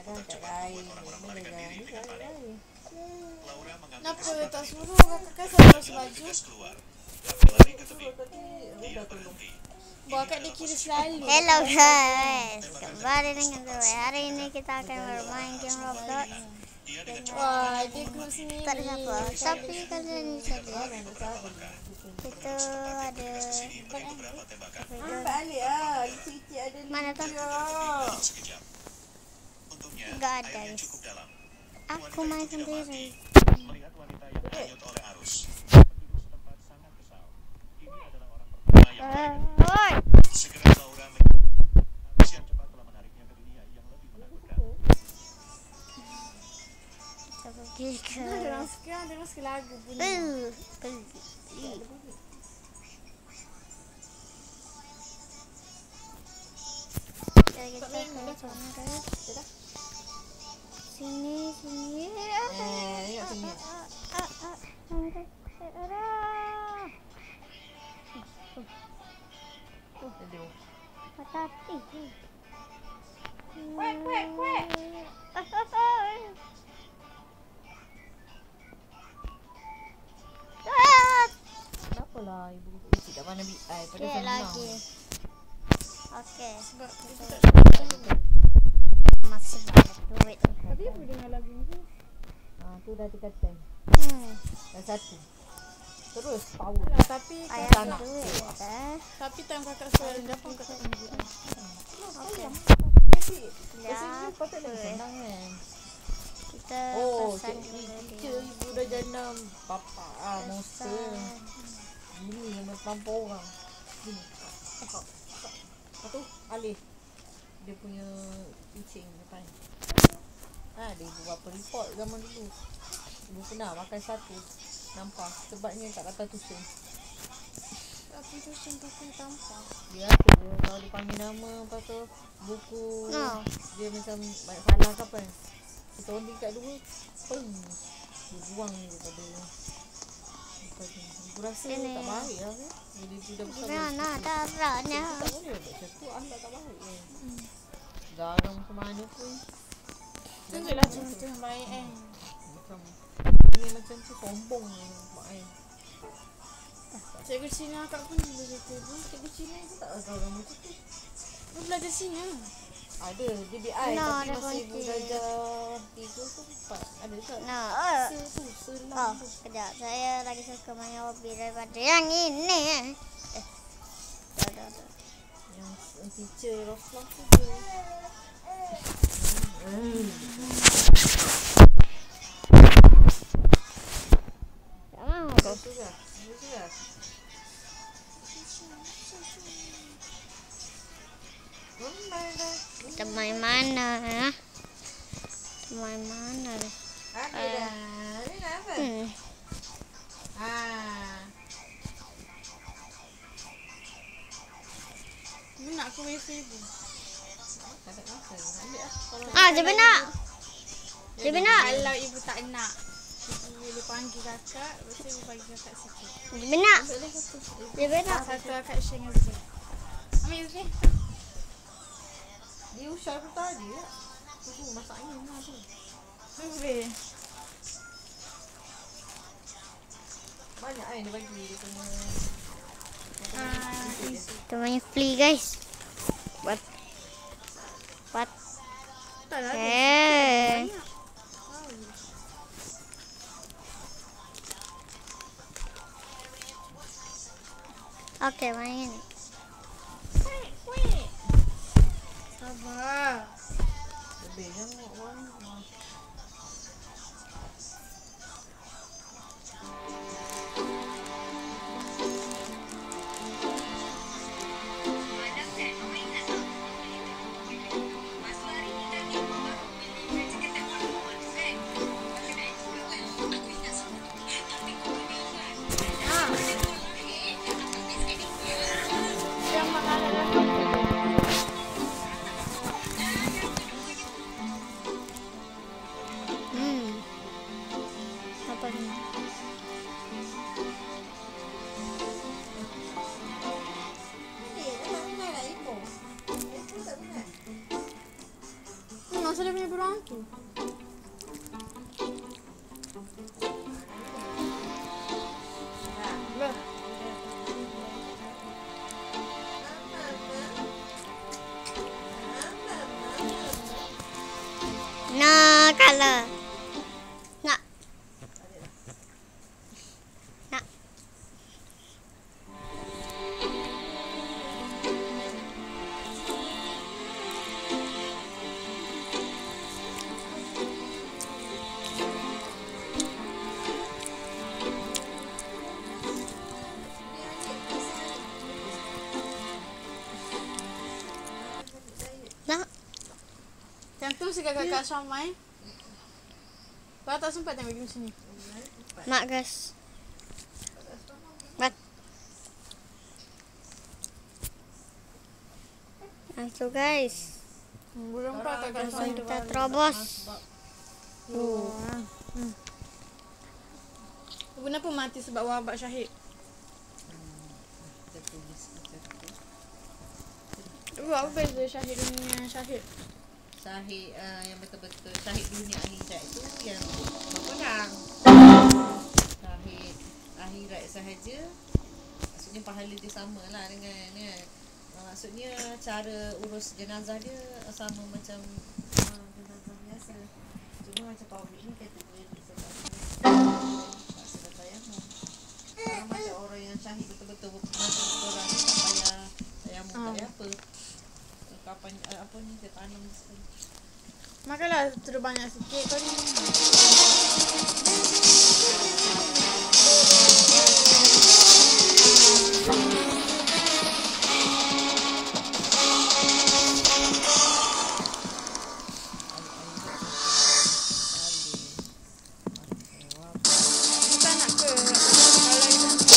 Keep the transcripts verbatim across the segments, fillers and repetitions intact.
kakak lain. Boleh kan? Ni kakak lain. Kenapa tak suruh kakak kan saya harus baju? Suruh tadi Reda tolong. Bawa kat dia kira selalu. Hello guys, kembali dengan gue. Hari ini kita akan bermain game Roblox. Wah, dia grup sendiri. Tak ada siapa, tapi kalian bisa lihat. Itu ada. Nampak alik ah. Cik-cik ada ni. Mana tuh? Enggak ada guys. Aku main sendiri. Eh, Oi. Coba kita. Ada orang suka, ada orang suka lagu bunyi. Uh, uh, kita ke sana guys. Sini, sini. Eh, ingat sini. Aduh. Patati. Kuek, kuek, kuek. Kenapa lah ibu isi tak mana B I pada Okey senang. lagi. Okey. Sebab kita tak Masih banyak duit. Tapi apa dengar lagu ni? Ah, tu dah tingkatan. Hmm. Dah satu. Terus power. Alah, tapi Ayah kakak, ada duit. Eh. tapi time kakak suara dapat kakak tak tunjuk. Okey. Ya. Biasanya patut lagi senang kan. Kita Oh, pesan cik dulu teacher dia. ibu dah jenam bapa ah monster. Ini yang terlampau orang. Sini. Kakak. Kakak. Lepas tu Alif. Dia punya kucing depan. Ah, dia ibu apa report zaman dulu. Ibu pernah makan satu. Nampak sebabnya kat atas tusun. Tapi tu cinta aku tampar. Dia apa dia kalau dia panggil nama lepas tu buku No. dia macam banyak salah ke apa. Kita orang tingkat dua. Peng. Dia buang daripada Aku rasa Sini. tak baik lah kan. Jadi dia dah besar. Gimana darahnya? Tak boleh buat macam tu. Ahlak tak baik kan. Garang macam mana pun. Tunjuklah contoh yang baik kan. Macam ini macam tu sombong mak ai. Cikgu Cina akak pun belajar cikgu. Cikgu Cina tu tak garang macam tu. Dia belajar Cina. Ada dia B I No, tapi ada masih kunci. belajar tiga tu empat. Ada tak? No. Oh. Se tu Oh, selang. sekejap. Saya lagi suka main hobi daripada yang ini. Eh. Dah, dah, dah. Yang yang teacher Roslah tu dia. Hmm. Tak mahu Kau tu. tu lah. Ini tu lah. Rumah dah. Kita main mana ya? Kita main mana? Ada dah. Ni nak apa? Hmm. Ah. Ni nak aku wifi ibu. Tak ada masa. Ambil lah. Kalau Ah, dia benar. Dia benar. Kalau ibu tak nak, ibu boleh panggil kakak. Lepas tu ibu bagi kakak sikit. Dia benar. ambil lagi satu. Dia benar. Satu kakak share dengan Zul. Ambil Zul. Dia usah aku tadi lah. Tunggu masak angin lah tu. Boleh. Banyak kan dia bagi dia punya. Ah, Kita main free guys. What? What? tak lah. Eh. Okey, main ni. Sabar. Lebih yang orang. dia punya burung tu? Lah. No color. Nak. Nak. Nak. Cantum si kakak Syamai. Kau tak sempat tengok game sini. Nak guys. Bat. Langsung guys. Hmm, burung kau tak kakak Langsung Syamai. kita terobos. Oh. Hmm. Kenapa mati sebab wabak syahid? Kita tulis macam tu. Buat apa beza syahid dunia syahid? Syahid uh, yang betul-betul syahid dunia akhirat itu yang berperang. Syahid akhirat sahaja, maksudnya pahala dia sama lah dengan kan. Uh, maksudnya cara urus jenazah dia sama macam uh, jenazah biasa. Cuma macam public ni kata dia sebab tak sebab tayamum. Kalau macam orang yang syahid betul-betul masa berperang ni tak payah tayamum, tak payah apa. Kapan uh, apa ni dia tanam sekali. Makanlah terlalu banyak sikit kau ni. Kita nak ke kalau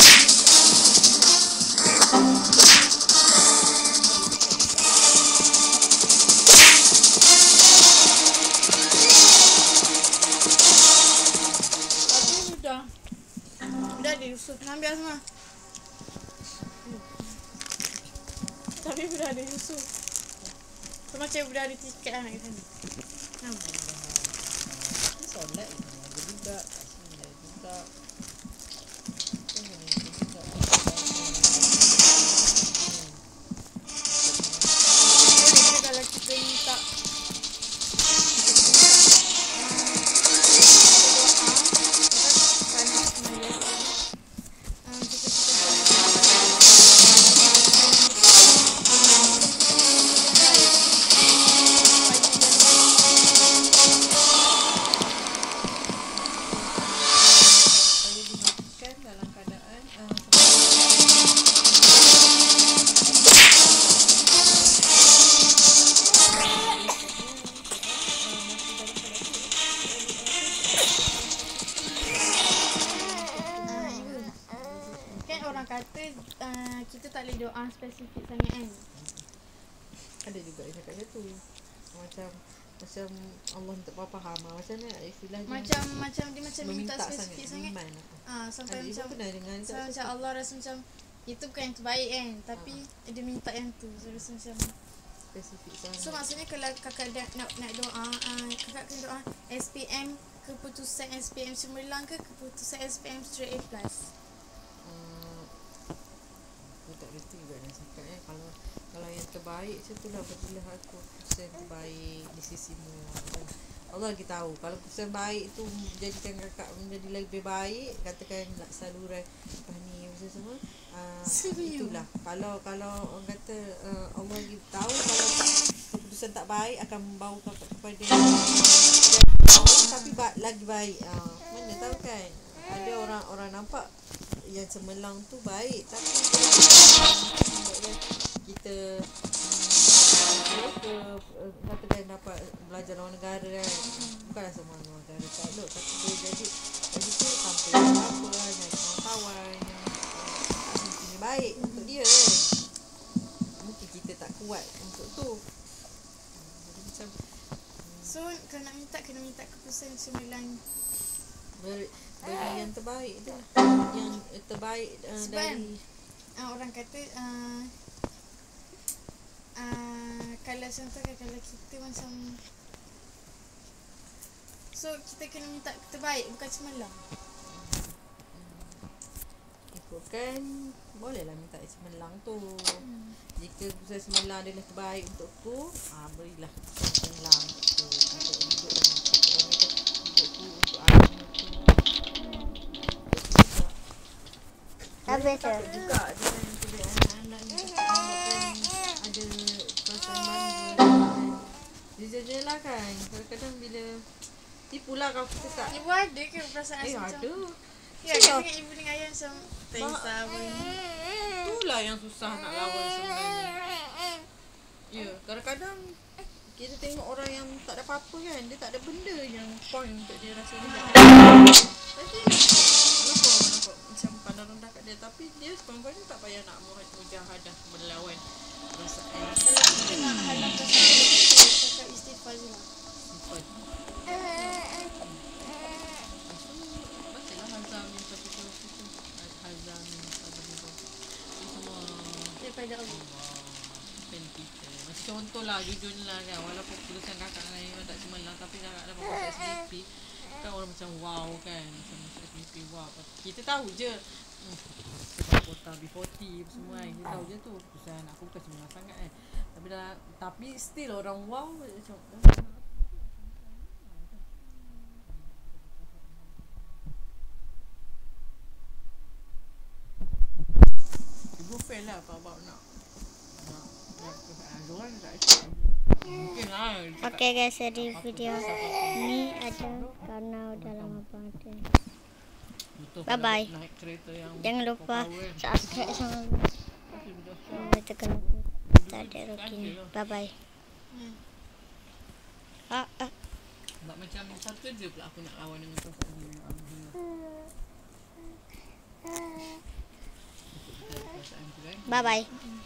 Dah ada Yusuf. Ambil semua. Tapi sudah ada Yusuf. So, macam sudah ada tiket lah nak ke sana. Nampak? Solat ada juga, ada juga. Jadi kalau kita minta kata uh, kita tak boleh doa spesifik sangat kan. Ada juga yang cakap macam tu. Macam macam Allah tak faham macam mana istilahnya. Macam macam dia macam minta meminta spesifik sangat. sangat. Ah sampai Ada macam pernah dengar sampai macam Allah rasa macam itu bukan yang terbaik kan, tapi Ah. dia minta yang tu. So rasa macam spesifik sangat. so maksudnya kalau kakak nak nak, nak doa, uh, kakak kena doa S P M keputusan S P M cemerlang ke keputusan S P M straight A plus. Uh, aku tak reti juga nak cakap eh. Kalau kalau yang terbaik macam tu lah, berilah aku keputusan yang terbaik di sisimu. Allah lagi tahu. Kalau keputusan baik tu jadikan kakak menjadi lebih baik, katakan saluran apa ni macam semua. Uh, itulah. Kalau kalau orang kata uh, Allah lagi tahu kalau keputusan tak baik akan membawa kakak kepada tapi ba- lagi baik. Uh, mana tahu kan. Ada orang-orang nampak yang cemerlang tu baik tapi kita ke uh, katakan dapat belajar luar negara kan, bukanlah semua luar negara tak elok, tapi dia jadi jadi tu sampai apa hanya kawan-kawan yang ini baik untuk dia kan, mungkin kita tak kuat untuk tu. Jadi macam So kalau nak minta kena minta keputusan cemerlang. beri, beri yang terbaik tu lah, yang terbaik uh, Sebab dari uh, orang kata uh, uh, kalau contoh kalau kita macam So kita kena minta terbaik, bukan cemerlang. Ikutkan bolehlah minta cemerlang tu. Hmm. Jika keputusan cemerlang adalah terbaik untuk aku, ah berilah keputusan cemerlang tu untuk hidup dengan aku, untuk hidupku, untuk agama tu. Habis tu. Juga dengan kedua anak-anak ni menyebabkan ada perasaan bangga. Dia je lah kan. Kadang-kadang bila tipulah kalau kita tak. Ibu ada ke perasaan Eh macam ada. Ya, kan dengan ibu dengan ayah macam tak kisah pun. Itulah yang susah nak lawan sebenarnya. Ya, kadang-kadang kita tengok orang yang tak ada apa-apa kan, dia tak ada benda yang point untuk dia rasa dia tak ada. Tapi lupa nampak macam pandang rendah kat dia. Tapi dia sekurang-kurangnya tak payah nak mujahadah melawan perasaan. Kalau kita nak halang perasaan kita, cakap istighfar je lah. Istighfar. Daripada Allah. Macam contohlah, jujurlah kan, walaupun keputusan kakak dengan Iman tak cemerlang, tapi kakak dapat masuk S B P kan, orang macam wow kan, macam masuk S B P wow. Kita tahu je sebab kota B empat puluh semua kan, kita tahu je tu keputusan aku bukan cemerlang sangat kan. Tapi dah, tapi still orang wow macam ibu fail lah apa-apa nak nak nak keadaan tak ada. Mungkin lah. Okay guys, jadi video ni ada karena udah lama banget. Bye bye. Jangan lupa subscribe sama gue. Tekan tak ada rugi. Bye bye. Ah ah. Sebab macam satu je pula aku nak lawan dengan perasaan ni. Bye bye.